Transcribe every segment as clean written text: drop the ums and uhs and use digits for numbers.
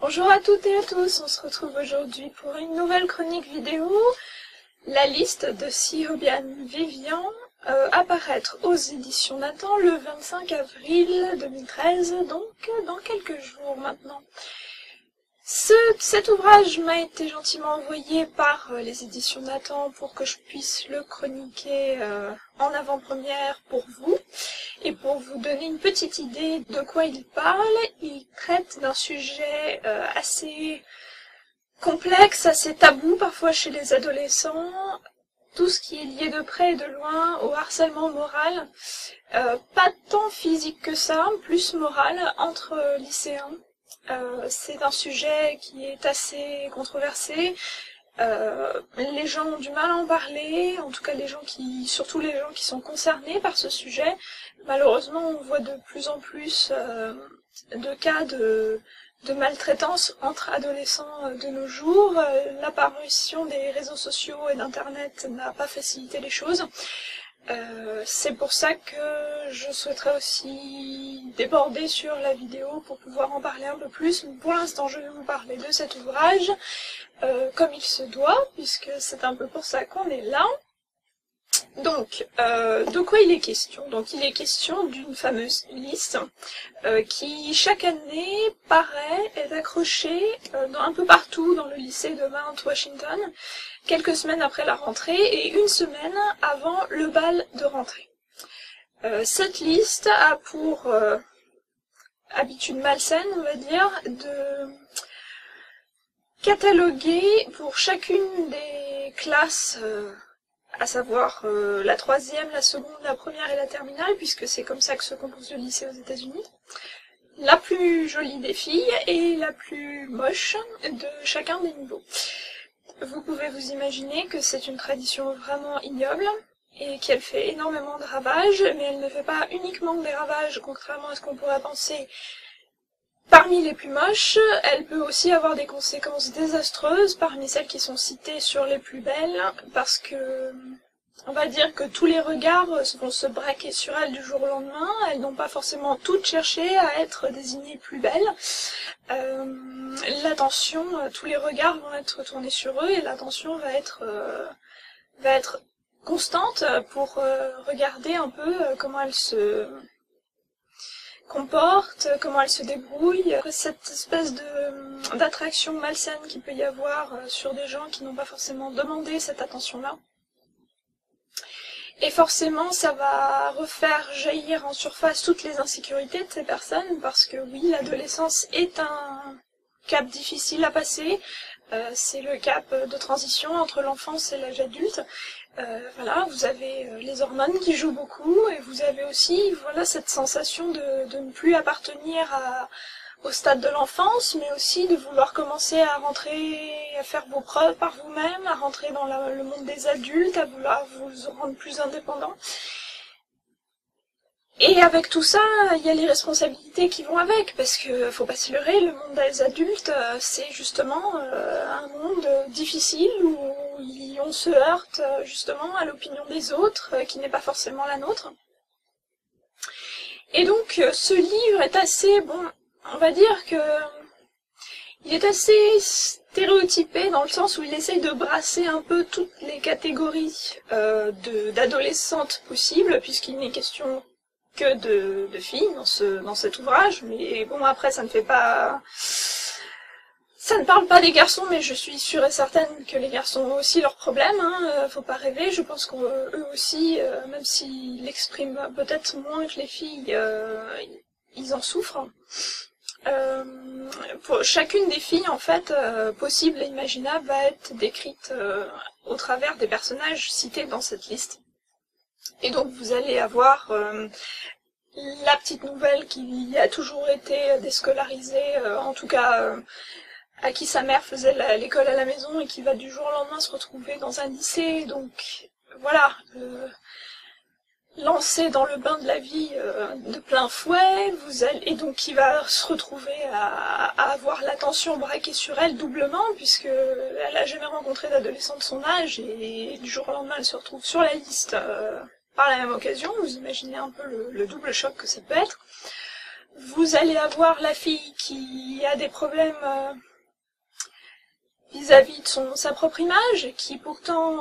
Bonjour à toutes et à tous, on se retrouve aujourd'hui pour une nouvelle chronique vidéo, la liste de Sihobian Vivian, apparaître aux éditions Nathan le 25 avril 2013, donc dans quelques jours maintenant. Cet ouvrage m'a été gentiment envoyé par les éditions Nathan pour que je puisse le chroniquer en avant-première pour vous. Et pour vous donner une petite idée de quoi il parle, il traite d'un sujet assez complexe, assez tabou parfois chez les adolescents, tout ce qui est lié de près et de loin au harcèlement moral, pas tant physique que ça, plus moral, entre lycéens. C'est un sujet qui est assez controversé. Les gens ont du mal à en parler, en tout cas surtout les gens qui sont concernés par ce sujet. Malheureusement, on voit de plus en plus de cas de maltraitance entre adolescents de nos jours. L'apparition des réseaux sociaux et d'Internet n'a pas facilité les choses. C'est pour ça que je souhaiterais aussi déborder sur la vidéo pour pouvoir en parler un peu plus. Pour l'instant, je vais vous parler de cet ouvrage comme il se doit, puisque c'est un peu pour ça qu'on est là. Donc, de quoi il est question? Donc, il est question d'une fameuse liste qui, chaque année, est accrochée un peu partout dans le lycée de Mount Washington, quelques semaines après la rentrée et une semaine avant le bal de rentrée. Cette liste a pour habitude malsaine, on va dire, de cataloguer pour chacune des classes, à savoir la troisième, la seconde, la première et la terminale, puisque c'est comme ça que se compose le lycée aux États-Unis, la plus jolie des filles et la plus moche de chacun des niveaux. Vous pouvez vous imaginer que c'est une tradition vraiment ignoble et qu'elle fait énormément de ravages, mais elle ne fait pas uniquement des ravages, contrairement à ce qu'on pourrait penser. Parmi les plus moches, elle peut aussi avoir des conséquences désastreuses parmi celles qui sont citées sur les plus belles, parce que on va dire que tous les regards vont se braquer sur elles du jour au lendemain. Elles n'ont pas forcément toutes cherché à être désignées plus belles. L'attention, tous les regards vont être tournés sur eux et l'attention va être constante pour regarder un peu comment elles se comporte, comment elle se débrouille, cette espèce d'attraction malsaine qu'il peut y avoir sur des gens qui n'ont pas forcément demandé cette attention-là. Et forcément, ça va refaire jaillir en surface toutes les insécurités de ces personnes, parce que oui, l'adolescence est un cap difficile à passer, c'est le cap de transition entre l'enfance et l'âge adulte. Voilà, vous avez les hormones qui jouent beaucoup et vous avez aussi cette sensation de ne plus appartenir au stade de l'enfance, mais aussi de vouloir commencer à rentrer, à faire vos preuves par vous-même, à rentrer dans le monde des adultes, à vouloir vous rendre plus indépendant. Et avec tout ça, il y a les responsabilités qui vont avec, parce que faut pas se leurrer, le monde des adultes, c'est justement un monde difficile où on se heurte justement à l'opinion des autres, qui n'est pas forcément la nôtre. Et donc, ce livre est assez, on va dire que il est assez stéréotypé dans le sens où il essaye de brasser un peu toutes les catégories d'adolescentes possibles, puisqu'il n'est question que de filles dans cet ouvrage, mais bon, après ça ne parle pas des garçons, mais je suis sûre et certaine que les garçons ont aussi leurs problèmes, faut pas rêver, je pense qu'eux aussi, même s'ils l'expriment peut-être moins que les filles, ils en souffrent. Pour chacune des filles, en fait, possible et imaginable, va être décrite au travers des personnages cités dans cette liste. Et donc vous allez avoir la petite nouvelle qui a toujours été déscolarisée, en tout cas à qui sa mère faisait l'école à la maison et qui va du jour au lendemain se retrouver dans un lycée, donc voilà, lancée dans le bain de la vie de plein fouet, et donc qui va se retrouver à avoir l'attention braquée sur elle doublement, puisque elle n'a jamais rencontré d'adolescent de son âge, et du jour au lendemain elle se retrouve sur la liste par la même occasion. Vous imaginez un peu le double choc que ça peut être. vous allez avoir la fille qui a des problèmes vis-à-vis de sa propre image, qui pourtant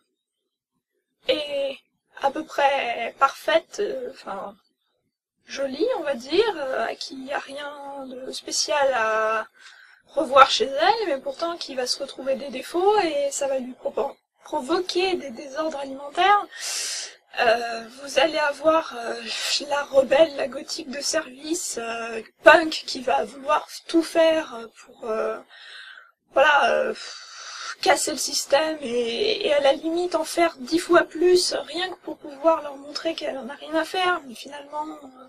est à peu près parfaite, enfin jolie on va dire, à qui il n'y a rien de spécial à revoir chez elle, mais pourtant qui va se retrouver des défauts et ça va lui provoquer des désordres alimentaires. Vous allez avoir la rebelle, la gothique de service, punk, qui va vouloir tout faire pour casser le système et à la limite en faire 10 fois plus, rien que pour pouvoir leur montrer qu'elle en a rien à faire, mais finalement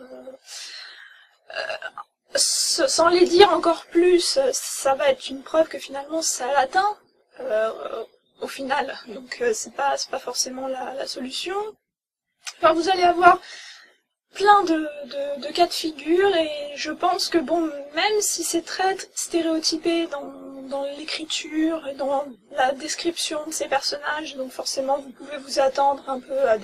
sans les dire encore plus, ça va être une preuve que finalement ça l'atteint au final, donc c'est pas forcément la solution. Enfin, vous allez avoir plein de cas de figure et je pense que bon, même si c'est très stéréotypé dans l'écriture et dans la description de ces personnages, donc forcément vous pouvez vous attendre un peu à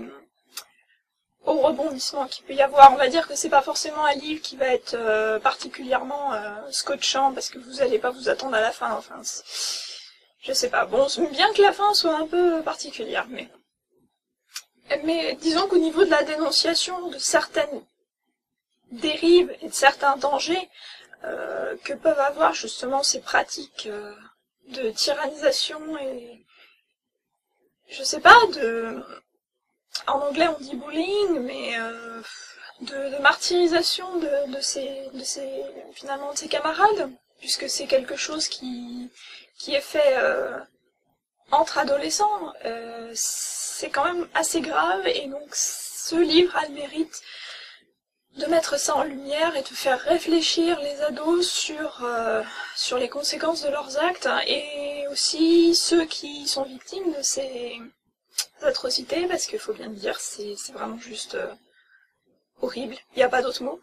au rebondissement qu'il peut y avoir. On va dire que c'est pas forcément un livre qui va être particulièrement scotchant parce que vous allez pas vous attendre à la fin, enfin je sais pas, bon, bien que la fin soit un peu particulière, mais disons qu'au niveau de la dénonciation de certaines dérives et de certains dangers que peuvent avoir justement ces pratiques de tyrannisation et je sais pas, en anglais on dit bullying, mais de martyrisation de ses camarades, puisque c'est quelque chose qui est fait entre adolescents, c'est quand même assez grave, et donc ce livre a le mérite de mettre ça en lumière et de faire réfléchir les ados sur les conséquences de leurs actes, et aussi ceux qui sont victimes de ces atrocités, parce qu'il faut bien le dire, c'est vraiment juste horrible, il n'y a pas d'autre mot.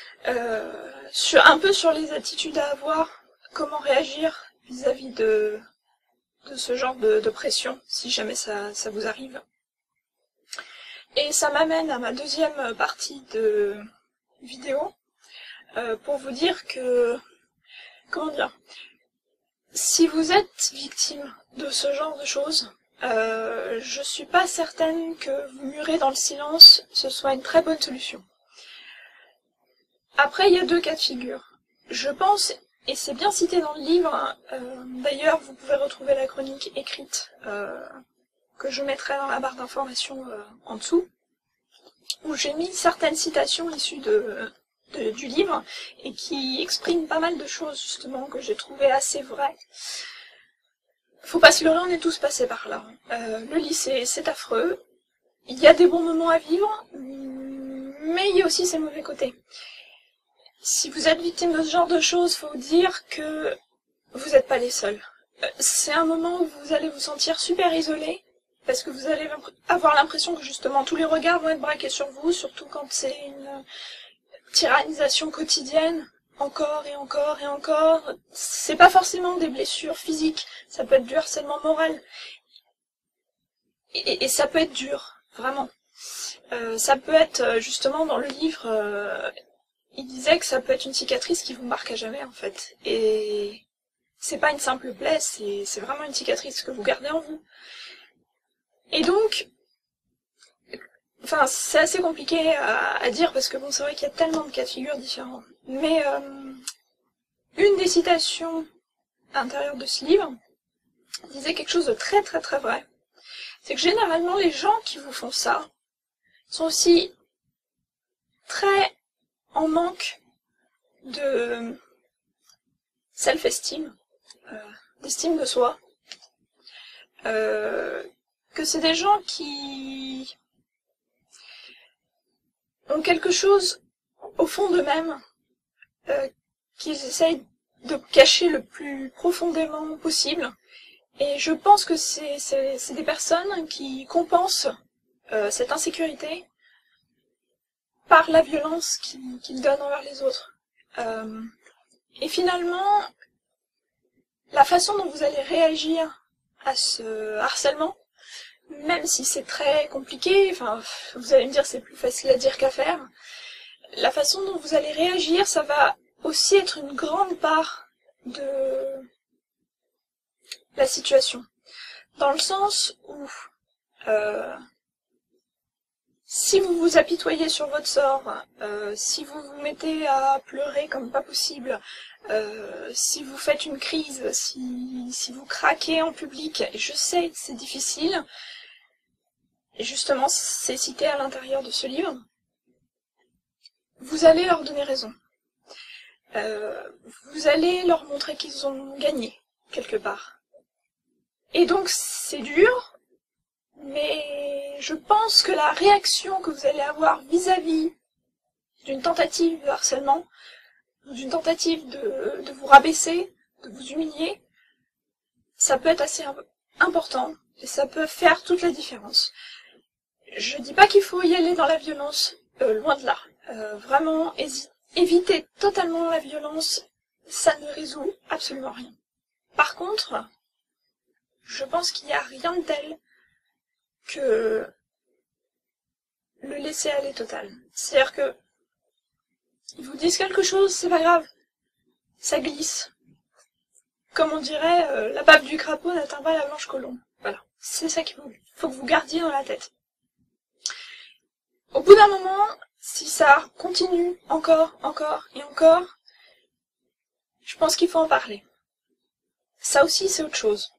Un peu sur les attitudes à avoir, comment réagir vis-à-vis de ce genre de pression, si jamais ça vous arrive. Et ça m'amène à ma deuxième partie de vidéo, pour vous dire que, comment dire, si vous êtes victime de ce genre de choses, je suis pas certaine que vous murer dans le silence, ce soit une très bonne solution. Après, il y a deux cas de figure. Je pense, et c'est bien cité dans le livre, d'ailleurs vous pouvez retrouver la chronique écrite que je mettrai dans la barre d'informations en dessous, où j'ai mis certaines citations issues du livre et qui expriment pas mal de choses justement que j'ai trouvé assez vraies. Faut pas se leurrer, on est tous passés par là. Le lycée, c'est affreux. Il y a des bons moments à vivre, mais il y a aussi ses mauvais côtés. Si vous êtes victime de ce genre de choses, faut vous dire que vous n'êtes pas les seuls. C'est un moment où vous allez vous sentir super isolé, parce que vous allez avoir l'impression que justement tous les regards vont être braqués sur vous, surtout quand c'est une tyrannisation quotidienne, encore et encore et encore. C'est pas forcément des blessures physiques, ça peut être du harcèlement moral. Et ça peut être dur, vraiment. Ça peut être, justement, dans le livre, il disait que ça peut être une cicatrice qui vous marque à jamais, en fait. Et c'est pas une simple plaie, c'est vraiment une cicatrice que vous gardez en vous. Et donc, enfin, c'est assez compliqué à dire, parce que bon, c'est vrai qu'il y a tellement de cas de figure différents. Mais une des citations à l'intérieur de ce livre disait quelque chose de très très très vrai. C'est que généralement, les gens qui vous font ça sont aussi très en manque de self-esteem, d'estime de soi, que c'est des gens qui ont quelque chose au fond d'eux-mêmes qu'ils essayent de cacher le plus profondément possible. Et je pense que c'est des personnes qui compensent cette insécurité par la violence qu'ils donnent envers les autres. Et finalement, la façon dont vous allez réagir à ce harcèlement, même si c'est très compliqué, enfin, vous allez me dire c'est plus facile à dire qu'à faire, la façon dont vous allez réagir, ça va aussi être une grande part de la situation. Dans le sens où si vous vous apitoyez sur votre sort, si vous vous mettez à pleurer comme pas possible, si vous faites une crise, si vous craquez en public, et je sais que c'est difficile, et justement c'est cité à l'intérieur de ce livre, vous allez leur donner raison. Vous allez leur montrer qu'ils ont gagné, quelque part. Et donc c'est dur, mais je pense que la réaction que vous allez avoir vis-à-vis d'une tentative de harcèlement, d'une tentative de vous rabaisser, de vous humilier, ça peut être assez important et ça peut faire toute la différence. Je dis pas qu'il faut y aller dans la violence, loin de là. Vraiment, éviter totalement la violence, ça ne résout absolument rien. Par contre, je pense qu'il n'y a rien de tel que le laisser aller total. C'est-à-dire que ils vous disent quelque chose, c'est pas grave, ça glisse. Comme on dirait, la bave du crapaud n'atteint pas la blanche colombe. Voilà, c'est ça qu'il faut que vous gardiez dans la tête. Au bout d'un moment, si ça continue encore et encore, je pense qu'il faut en parler. Ça aussi, c'est autre chose.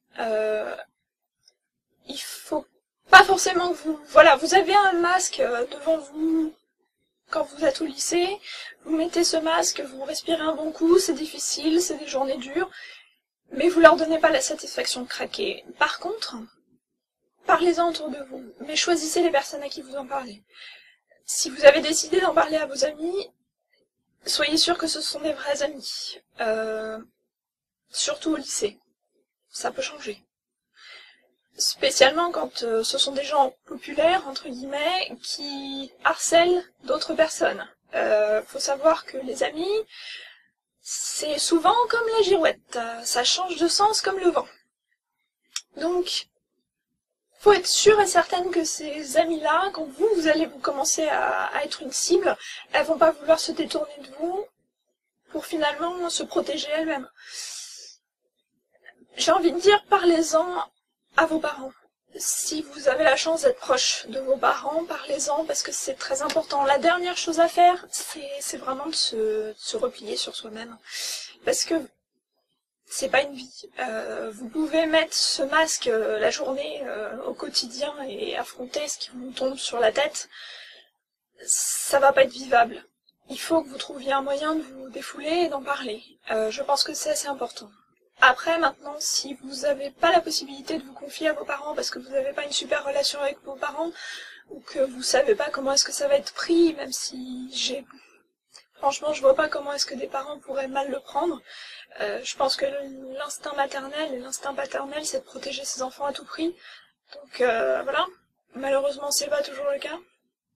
Il faut pas forcément que vous avez un masque devant vous quand vous êtes au lycée, vous mettez ce masque, vous respirez un bon coup, c'est difficile, c'est des journées dures, mais vous leur donnez pas la satisfaction de craquer. Par contre, parlez-en autour de vous, mais choisissez les personnes à qui vous en parlez. Si vous avez décidé d'en parler à vos amis, soyez sûr que ce sont des vrais amis. Surtout au lycée. Ça peut changer. Spécialement quand ce sont des gens populaires, entre guillemets, qui harcèlent d'autres personnes. Faut savoir que les amis, c'est souvent comme la girouette. Ça change de sens comme le vent. Donc, faut être sûr et certaine que ces amies-là, quand vous allez commencer à être une cible, elles vont pas vouloir se détourner de vous pour finalement se protéger elles-mêmes. J'ai envie de dire, parlez-en à vos parents. Si vous avez la chance d'être proche de vos parents, parlez-en parce que c'est très important. La dernière chose à faire, c'est vraiment de se replier sur soi-même. Parce que c'est pas une vie. Vous pouvez mettre ce masque la journée au quotidien et affronter ce qui vous tombe sur la tête. Ça va pas être vivable. Il faut que vous trouviez un moyen de vous défouler et d'en parler. Je pense que c'est assez important. Après, maintenant, si vous n'avez pas la possibilité de vous confier à vos parents parce que vous n'avez pas une super relation avec vos parents, ou que vous savez pas comment est-ce que ça va être pris, même si franchement, je vois pas comment est-ce que des parents pourraient mal le prendre. Je pense que l'instinct maternel et l'instinct paternel, c'est de protéger ses enfants à tout prix. Donc voilà, malheureusement, c'est pas toujours le cas.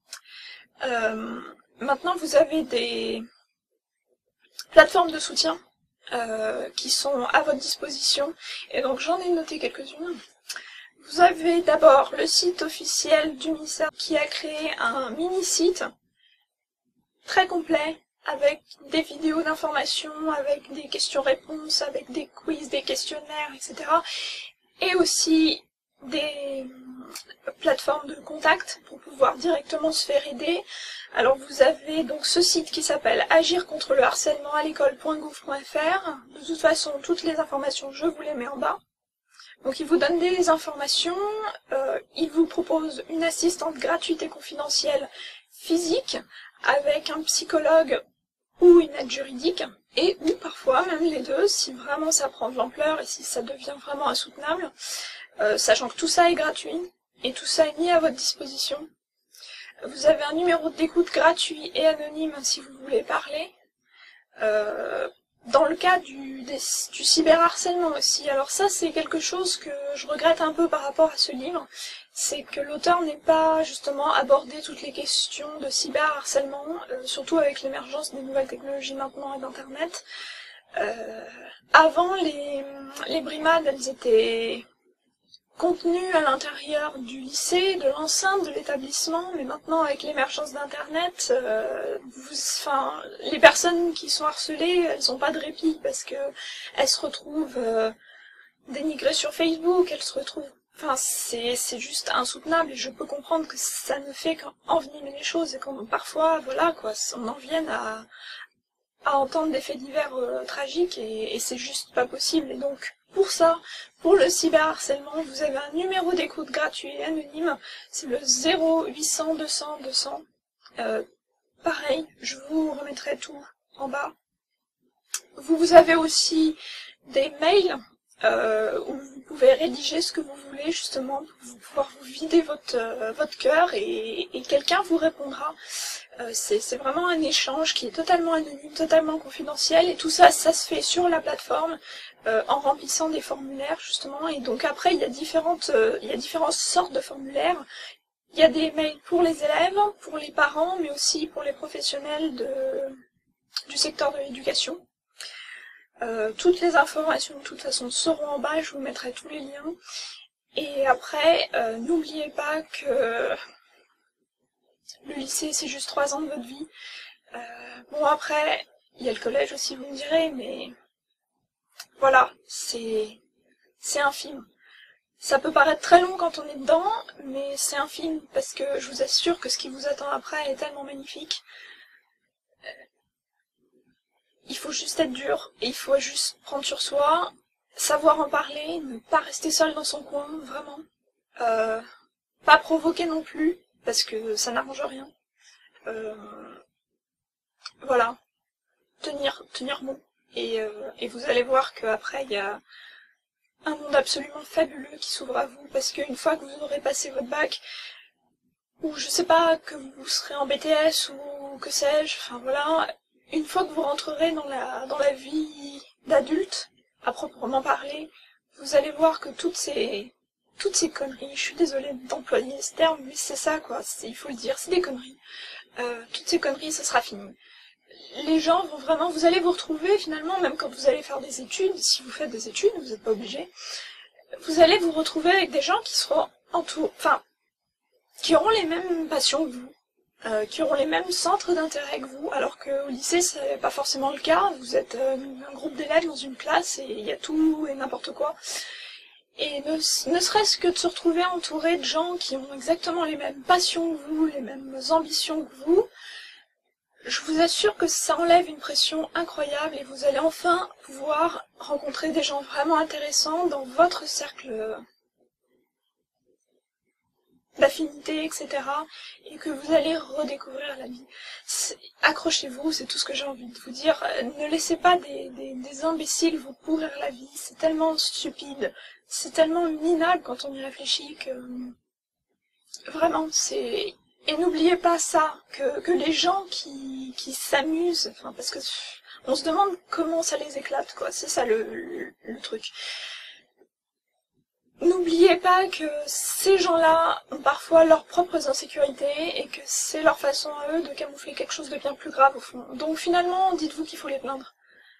Maintenant, vous avez des plateformes de soutien qui sont à votre disposition, et donc j'en ai noté quelques-unes. Vous avez d'abord le site officiel du ministère qui a créé un mini-site très complet avec des vidéos d'information, avec des questions-réponses, avec des quiz, des questionnaires, etc. Et aussi des plateformes de contact pour pouvoir directement se faire aider. Alors vous avez donc ce site qui s'appelle agir contre le harcèlement à l'école.gouv.fr. De toute façon, toutes les informations, je vous les mets en bas. Donc il vous donne des informations, il vous propose une assistante gratuite et confidentielle physique avec un psychologue ou une aide juridique, et ou parfois même les deux, si vraiment ça prend de l'ampleur et si ça devient vraiment insoutenable, sachant que tout ça est gratuit et tout ça est mis à votre disposition. Vous avez un numéro d'écoute gratuit et anonyme si vous voulez parler. Dans le cas du cyberharcèlement aussi, alors ça c'est quelque chose que je regrette un peu par rapport à ce livre, c'est que l'auteur n'ait pas justement abordé toutes les questions de cyberharcèlement, surtout avec l'émergence des nouvelles technologies maintenant et d'internet. Avant, les brimades, elles étaient contenu à l'intérieur du lycée, de l'enceinte de l'établissement, mais maintenant avec l'émergence d'Internet, les personnes qui sont harcelées, elles n'ont pas de répit parce que elles se retrouvent dénigrées sur Facebook, elles se retrouvent... Enfin, c'est juste insoutenable et je peux comprendre que ça ne fait qu'envenimer les choses et qu'on parfois, voilà quoi, on en vienne à entendre des faits divers tragiques et c'est juste pas possible. Et donc, pour ça, pour le cyberharcèlement, vous avez un numéro d'écoute gratuit et anonyme, c'est le 0800 200 200. Pareil, je vous remettrai tout en bas. Vous avez aussi des mails où vous pouvez rédiger ce que vous voulez justement pour pouvoir vous vider votre cœur et quelqu'un vous répondra. C'est vraiment un échange qui est totalement anonyme, totalement confidentiel et tout ça, ça se fait sur la plateforme en remplissant des formulaires justement. Et donc après il y a différentes sortes de formulaires. Il y a des mails pour les élèves, pour les parents, mais aussi pour les professionnels du secteur de l'éducation. Toutes les informations de toute façon seront en bas, je vous mettrai tous les liens. Et après, n'oubliez pas que le lycée c'est juste 3 ans de votre vie. Bon après, il y a le collège aussi vous me direz, mais voilà, c'est infime. Ça peut paraître très long quand on est dedans, mais c'est infime parce que je vous assure que ce qui vous attend après est tellement magnifique. Il faut juste être dur, et il faut juste prendre sur soi, savoir en parler, ne pas rester seul dans son coin, vraiment. Pas provoquer non plus, parce que ça n'arrange rien. Voilà. Tenir bon. Et vous allez voir qu'après, il y a un monde absolument fabuleux qui s'ouvre à vous, parce qu'une fois que vous aurez passé votre bac, ou je sais pas, que vous serez en BTS, ou que sais-je, enfin voilà... Une fois que vous rentrerez dans la vie d'adulte, à proprement parler, vous allez voir que toutes ces conneries, je suis désolée d'employer ce terme, mais c'est ça quoi, il faut le dire, c'est des conneries. Toutes ces conneries, ça sera fini. Les gens vont vraiment, vous allez vous retrouver finalement, même quand vous allez faire des études, si vous faites des études, vous n'êtes pas obligé, vous allez vous retrouver avec des gens qui seront qui auront les mêmes passions que vous. Qui auront les mêmes centres d'intérêt que vous, alors qu'au lycée c'est pas forcément le cas, vous êtes un groupe d'élèves dans une classe et il y a tout et n'importe quoi. Et ne serait-ce que de se retrouver entouré de gens qui ont exactement les mêmes passions que vous, les mêmes ambitions que vous, je vous assure que ça enlève une pression incroyable et vous allez enfin pouvoir rencontrer des gens vraiment intéressants dans votre cercle d'affinité, etc. Et que vous allez redécouvrir la vie. Accrochez-vous, c'est tout ce que j'ai envie de vous dire. Ne laissez pas des imbéciles vous pourrir la vie. C'est tellement stupide, c'est tellement minable quand on y réfléchit que... Vraiment, c'est... Et n'oubliez pas ça, que les gens qui s'amusent, enfin parce que on se demande comment ça les éclate, quoi. C'est ça le truc. N'oubliez pas que ces gens-là ont parfois leurs propres insécurités et que c'est leur façon à eux de camoufler quelque chose de bien plus grave au fond. Donc finalement, dites-vous qu'il faut les plaindre.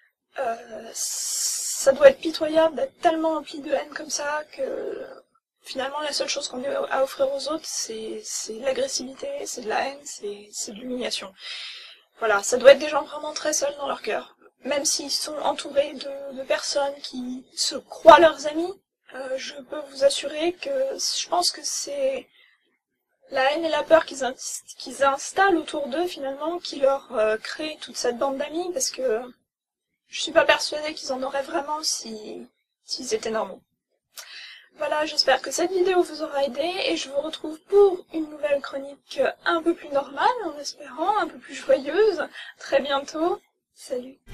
Ça doit être pitoyable d'être tellement empli de haine comme ça que finalement la seule chose qu'on ait à offrir aux autres c'est de l'agressivité, c'est de la haine, c'est de l'humiliation. Voilà, ça doit être des gens vraiment très seuls dans leur cœur. Même s'ils sont entourés de personnes qui se croient leurs amis, je peux vous assurer que je pense que c'est la haine et la peur qu'ils installent autour d'eux finalement qui leur crée toute cette bande d'amis parce que je suis pas persuadée qu'ils en auraient vraiment s'ils étaient normaux. Voilà, j'espère que cette vidéo vous aura aidé et je vous retrouve pour une nouvelle chronique un peu plus normale en espérant, un peu plus joyeuse, très bientôt. Salut!